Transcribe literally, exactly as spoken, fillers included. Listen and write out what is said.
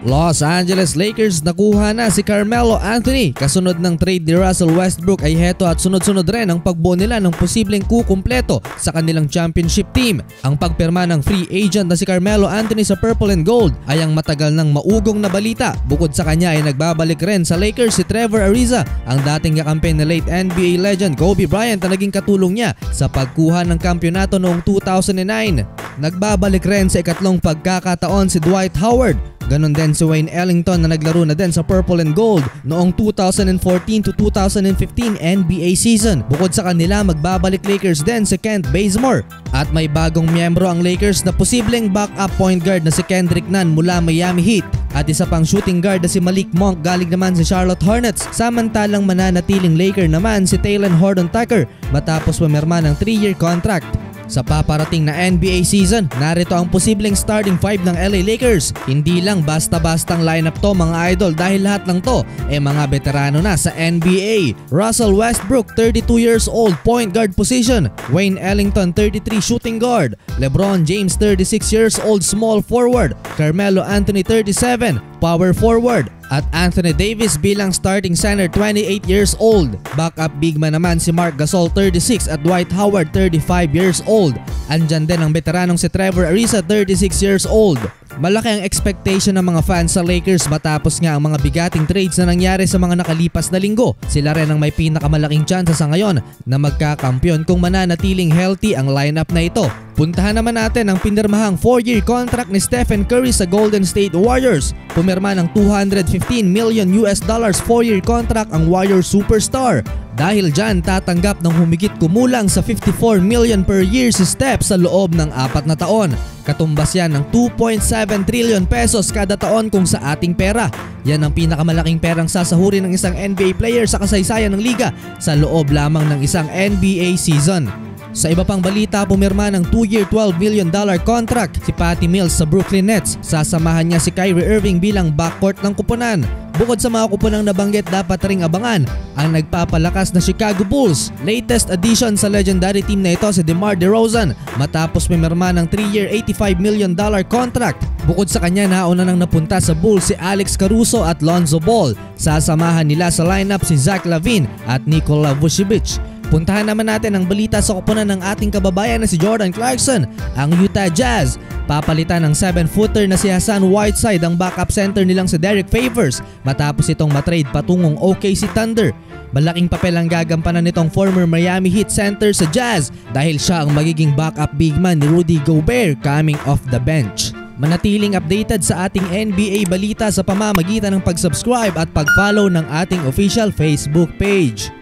Los Angeles Lakers nakuha na si Carmelo Anthony. Kasunod ng trade ni Russell Westbrook ay heto at sunod-sunod rin ang pagbuo nila ng posibleng kukumpleto sa kanilang championship team. Ang pagpirma ng free agent na si Carmelo Anthony sa Purple and Gold ay ang matagal ng maugong na balita. Bukod sa kanya ay nagbabalik rin sa Lakers si Trevor Ariza, ang dating kakampi ni late N B A legend Kobe Bryant na naging katulong niya sa pagkuha ng kampyonato noong two thousand nine. Nagbabalik rin sa ikatlong pagkakataon si Dwight Howard. Ganon din si Wayne Ellington na naglaro na din sa Purple and Gold noong two thousand fourteen to two thousand fifteen N B A season. Bukod sa kanila, magbabalik Lakers din si Kent Bazemore. At may bagong miyembro ang Lakers na posibleng backup point guard na si Kendrick Nunn mula Miami Heat. At isa pang shooting guard na si Malik Monk galing naman si Charlotte Hornets. Samantalang mananatiling Laker naman si Talen Horton-Tucker matapos pumirma ng three year contract. Sa paparating na N B A season, narito ang posibleng starting five ng L A Lakers. Hindi lang basta-bastang lineup to mga idol dahil lahat lang to ay mga veterano na sa N B A. Russell Westbrook, thirty-two years old, point guard position. Wayne Ellington, thirty-three, shooting guard. LeBron James, thirty-six years old, small forward. Carmelo Anthony, thirty-seven, power forward. At Anthony Davis bilang starting center, twenty-eight years old. Backup big man naman si Marc Gasol, thirty-six, at Dwight Howard, thirty-five years old. Andyan din ang veteranong si Trevor Ariza, thirty-six years old. Malaki ang expectation ng mga fans sa Lakers matapos nga ang mga bigating trades na nangyari sa mga nakalipas na linggo. Sila rin ang may pinakamalaking tsansa sa ngayon na magkakampyon kung mananatiling healthy ang lineup na ito. Puntahan naman natin ang pinirmahang four year contract ni Stephen Curry sa Golden State Warriors. Pumirma ng two hundred fifteen million U S dollars four year contract ang Warriors superstar. Dahil dyan, tatanggap ng humigit kumulang sa fifty-four million per year si Steph sa loob ng apat na taon. Katumbas yan ng two point seven trillion pesos kada taon kung sa ating pera. Yan ang pinakamalaking perang sasahurin ng isang N B A player sa kasaysayan ng liga sa loob lamang ng isang N B A season. Sa iba pang balita, pumirma ng two year twelve million dollar contract si Patty Mills sa Brooklyn Nets. Sasamahan niya si Kyrie Irving bilang backcourt ng kupunan. Bukod sa mga kupunang nabanggit, dapat ring abangan ang nagpapalakas na Chicago Bulls. Latest addition sa legendary team na ito si DeMar DeRozan matapos pumirma ng three year eighty-five million dollar contract. Bukod sa kanya, nauna nang napunta sa Bulls si Alex Caruso at Lonzo Ball. Sasamahan nila sa lineup si Zach LaVine at Nikola Vucevic. Puntahan naman natin ang balita sa kupunan ng ating kababayan na si Jordan Clarkson, ang Utah Jazz. Papalitan ng seven footer na si Hassan Whiteside ang backup center nilang si Derek Favors matapos itong matrade patungong O K C Thunder. Malaking papel ang gagampanan nitong former Miami Heat center sa Jazz dahil siya ang magiging backup big man ni Rudy Gobert coming off the bench. Manatiling updated sa ating N B A balita sa pamamagitan ng pag-subscribe at pag-follow ng ating official Facebook page.